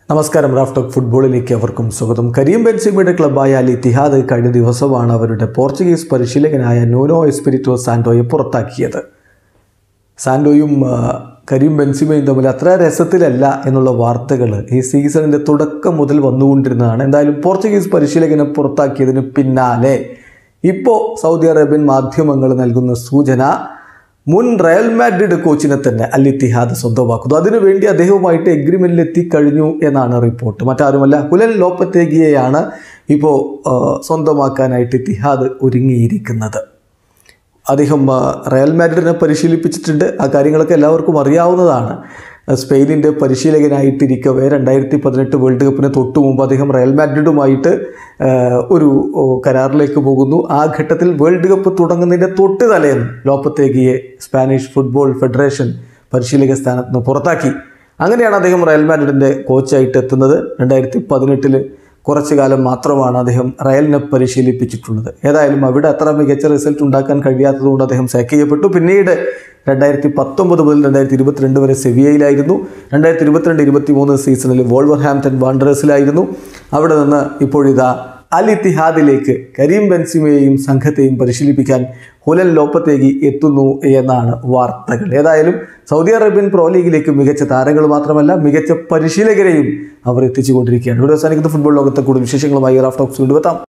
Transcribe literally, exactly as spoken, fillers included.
നമസ്കാരം. Raf talk ഫുട്ബോളിലേക്ക് അവർക്കും സ്വാഗതം. കരീം ബെൻസിമയുടെ ക്ലബ്ബായ അൽ ഇത്തിഹാദ് കഴിഞ്ഞ ദിവസമാണ് അവരുടെ പോർച്ചുഗീസ് പരിശീലകനായ ന്യൂനോ എസ്പിരിറ്റോ സാന്റോയെ പുറത്താക്കിയത്. സാന്റോയും കരീം ബെൻസിമയും തമ്മിൽ അത്ര രസത്തിലല്ല എന്നുള്ള വാർത്തകൾ ഈ സീസണിൻ്റെ തുടക്കം മുതൽ വന്നുകൊണ്ടിരുന്നതാണ്. എന്തായാലും പോർച്ചുഗീസ് പരിശീലകനെ പുറത്താക്കിയതിന് പിന്നാലെ ഇപ്പോൾ സൗദി അറേബ്യൻ മാധ്യമങ്ങൾ നൽകുന്ന സൂചന മുൻ റയൽ മാഡ്രിഡ് കോച്ചിനെ തന്നെ അൽ ഇത്തിഹാദ് സ്വന്തമാക്കുന്നു. അതിനുവേണ്ടി അദ്ദേഹവുമായിട്ട് എഗ്രിമെൻറ്റിൽ എത്തിക്കഴിഞ്ഞു എന്നാണ് റിപ്പോർട്ട്. മറ്റാരുമല്ല, ഹുലൻ ലോപ്പത്തേഗിയെയാണ് ഇപ്പോൾ സ്വന്തമാക്കാനായിട്ട് ഇത്തിഹാദ് ഒരുങ്ങിയിരിക്കുന്നത്. അദ്ദേഹം റയൽ മാഡ്രിഡിനെ പരിശീലിപ്പിച്ചിട്ടുണ്ട്. ആ കാര്യങ്ങളൊക്കെ എല്ലാവർക്കും അറിയാവുന്നതാണ്. സ്പെയിനിൻ്റെ പരിശീലകനായിട്ടിരിക്കവേ രണ്ടായിരത്തി പതിനെട്ട് വേൾഡ് കപ്പിന് തൊട്ടു മുമ്പ് അദ്ദേഹം റയൽ മാഡ്രിഡുമായിട്ട് ഒരു കരാറിലേക്ക് പോകുന്നു. ആ ഘട്ടത്തിൽ വേൾഡ് കപ്പ് തുടങ്ങുന്നതിൻ്റെ തൊട്ട് തലേന്ന് ലോപ്പത്തേഗിയെ സ്പാനിഷ് ഫുട്ബോൾ ഫെഡറേഷൻ പരിശീലക സ്ഥാനത്ത് നിന്ന് പുറത്താക്കി. അങ്ങനെയാണ് അദ്ദേഹം റയൽ മാഡ്രിഡിൻ്റെ കോച്ചായിട്ട് എത്തുന്നത്. രണ്ടായിരത്തി പതിനെട്ടിൽ കുറച്ചു കാലം മാത്രമാണ് അദ്ദേഹം റയലിനെ പരിശീലിപ്പിച്ചിട്ടുള്ളത്. ഏതായാലും അവിടെ അത്ര മികച്ച റിസൾട്ട് ഉണ്ടാക്കാൻ കഴിയാത്തതുകൊണ്ട് അദ്ദേഹം സാക്ക് ചെയ്യപ്പെട്ടു. പിന്നീട് രണ്ടായിരത്തി പത്തൊമ്പത് മുതൽ രണ്ടായിരത്തി ഇരുപത്തിരണ്ട് വരെ സെവിയയിലായിരുന്നു. രണ്ടായിരത്തി ഇരുപത്തിരണ്ട് ഇരുപത്തി മൂന്ന് സീസണിൽ വോൾവർഹാംപ്റ്റൺ വാണ്ടറേഴ്സിലായിരുന്നു. അവിടെ നിന്ന് ഇപ്പോഴിതാ അൽ ഇത്തിഹാദിലേക്ക് കരീം ബെൻസിമയെയും സംഘത്തെയും പരിശീലിപ്പിക്കാൻ ഹുലൻ ലോപ്പത്തേഗി എത്തുന്നു എന്നാണ് വാർത്തകൾ. ഏതായാലും സൗദി അറേബ്യൻ പ്രോ ലീഗിലേക്ക് മികച്ച താരങ്ങൾ മാത്രമല്ല, മികച്ച പരിശീലകരെയും അവർ എത്തിച്ചുകൊണ്ടിരിക്കുകയാണ്. ഇവിടെ അവസാനിക്കുന്ന ഫുട്ബോൾ ലോകത്തെ കൂടുതൽ വിശേഷങ്ങളുമായി റാഫ് ടോക്സ് കൊണ്ടുവെത്താം.